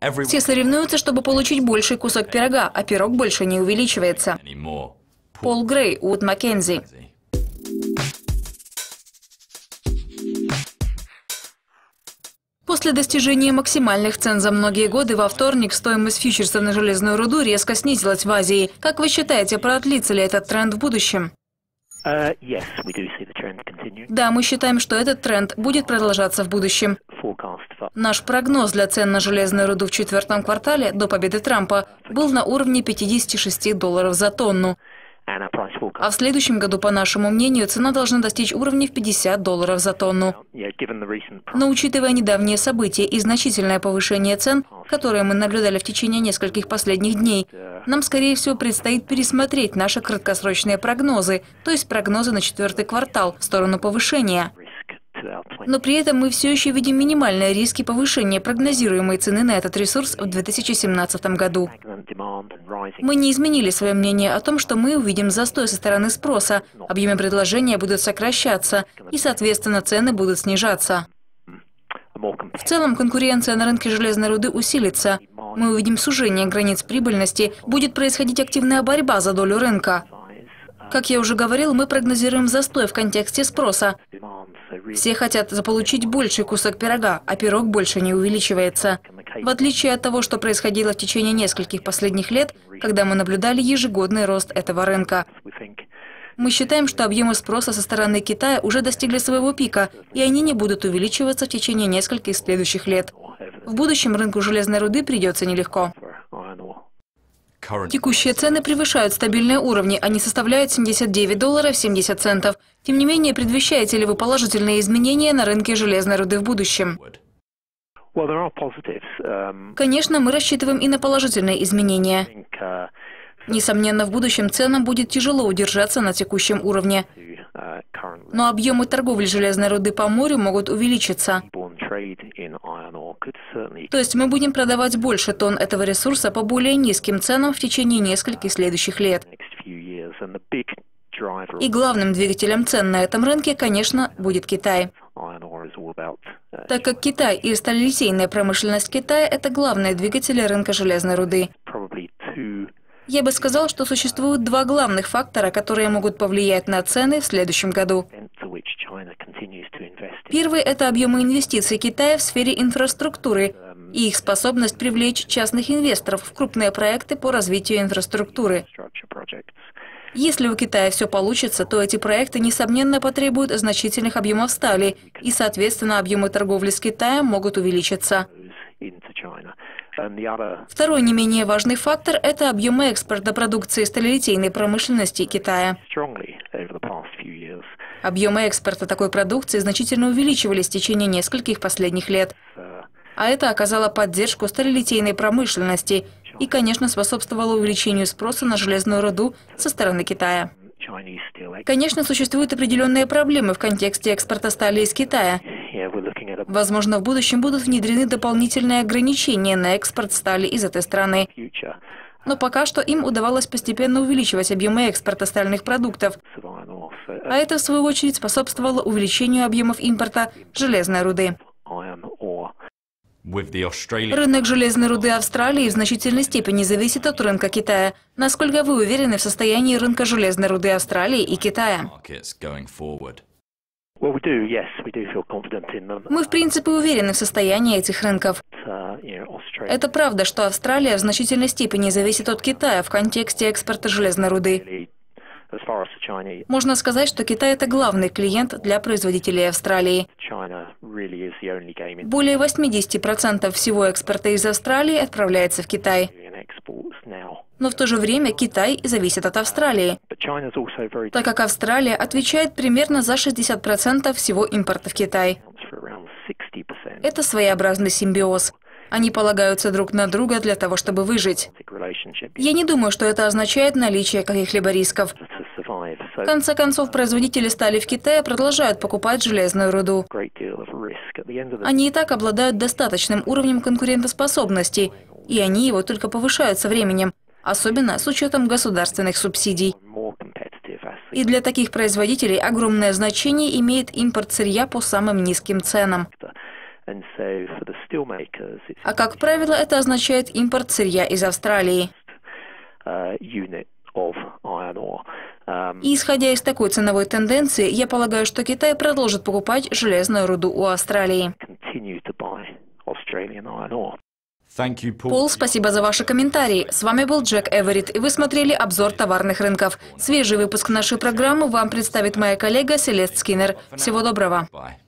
Все соревнуются, чтобы получить больший кусок пирога, а пирог больше не увеличивается. Пол Грей, Wood Mackenzie. После достижения максимальных цен за многие годы во вторник стоимость фьючерсов на железную руду резко снизилась в Азии. Как вы считаете, продлится ли этот тренд в будущем? Да, мы считаем, что этот тренд будет продолжаться в будущем. Наш прогноз для цен на железную руду в четвертом квартале до победы Трампа был на уровне $56 за тонну. А в следующем году, по нашему мнению, цена должна достичь уровня в $50 за тонну. Но учитывая недавние события и значительное повышение цен, которое мы наблюдали в течение нескольких последних дней, нам, скорее всего, предстоит пересмотреть наши краткосрочные прогнозы, то есть прогнозы на четвертый квартал в сторону повышения. Но при этом мы все еще видим минимальные риски повышения прогнозируемой цены на этот ресурс в 2017 году. Мы не изменили свое мнение о том, что мы увидим застой со стороны спроса, объемы предложения будут сокращаться и, соответственно, цены будут снижаться. В целом конкуренция на рынке железной руды усилится. Мы увидим сужение границ прибыльности, будет происходить активная борьба за долю рынка. Как я уже говорил, мы прогнозируем застой в контексте спроса. Все хотят заполучить больший кусок пирога, а пирог больше не увеличивается. В отличие от того, что происходило в течение нескольких последних лет, когда мы наблюдали ежегодный рост этого рынка. Мы считаем, что объемы спроса со стороны Китая уже достигли своего пика, и они не будут увеличиваться в течение нескольких следующих лет. В будущем рынку железной руды придется нелегко. Текущие цены превышают стабильные уровни, они составляют $79.70. Тем не менее, предвещаете ли вы положительные изменения на рынке железной руды в будущем? Конечно, мы рассчитываем и на положительные изменения. Несомненно, в будущем ценам будет тяжело удержаться на текущем уровне. Но объемы торговли железной руды по морю могут увеличиться. То есть мы будем продавать больше тонн этого ресурса по более низким ценам в течение нескольких следующих лет. И главным двигателем цен на этом рынке, конечно, будет Китай. Так как Китай и сталелитейная промышленность Китая – это главные двигатели рынка железной руды. Я бы сказал, что существуют два главных фактора, которые могут повлиять на цены в следующем году. Первый – это объемы инвестиций Китая в сфере инфраструктуры и их способность привлечь частных инвесторов в крупные проекты по развитию инфраструктуры. Если у Китая все получится, то эти проекты, несомненно, потребуют значительных объемов стали, и, соответственно, объемы торговли с Китаем могут увеличиться. Второй не менее важный фактор – это объемы экспорта продукции сталелитейной промышленности Китая. Объемы экспорта такой продукции значительно увеличивались в течение нескольких последних лет. А это оказало поддержку сталелитейной промышленности и, конечно, способствовало увеличению спроса на железную руду со стороны Китая. Конечно, существуют определенные проблемы в контексте экспорта стали из Китая. Возможно, в будущем будут внедрены дополнительные ограничения на экспорт стали из этой страны. Но пока что им удавалось постепенно увеличивать объемы экспорта стальных продуктов. А это, в свою очередь, способствовало увеличению объемов импорта железной руды. Рынок железной руды Австралии в значительной степени зависит от рынка Китая. Насколько вы уверены в состоянии рынка железной руды Австралии и Китая? Мы, в принципе, уверены в состоянии этих рынков. Это правда, что Австралия в значительной степени зависит от Китая в контексте экспорта железной руды. Можно сказать, что Китай – это главный клиент для производителей Австралии. Более 80% всего экспорта из Австралии отправляется в Китай. Но в то же время Китай зависит от Австралии, так как Австралия отвечает примерно за 60% всего импорта в Китай. Это своеобразный симбиоз. Они полагаются друг на друга для того, чтобы выжить. Я не думаю, что это означает наличие каких-либо рисков. В конце концов, производители стали в Китае продолжают покупать железную руду. Они и так обладают достаточным уровнем конкурентоспособности, и они его только повышают со временем, особенно с учетом государственных субсидий. И для таких производителей огромное значение имеет импорт сырья по самым низким ценам. А как правило, это означает импорт сырья из Австралии. И исходя из такой ценовой тенденции, я полагаю, что Китай продолжит покупать железную руду у Австралии. Пол, спасибо за ваши комментарии. С вами был Джек Эверетт, и вы смотрели обзор товарных рынков. Свежий выпуск нашей программы вам представит моя коллега Селест Скиннер. Всего доброго.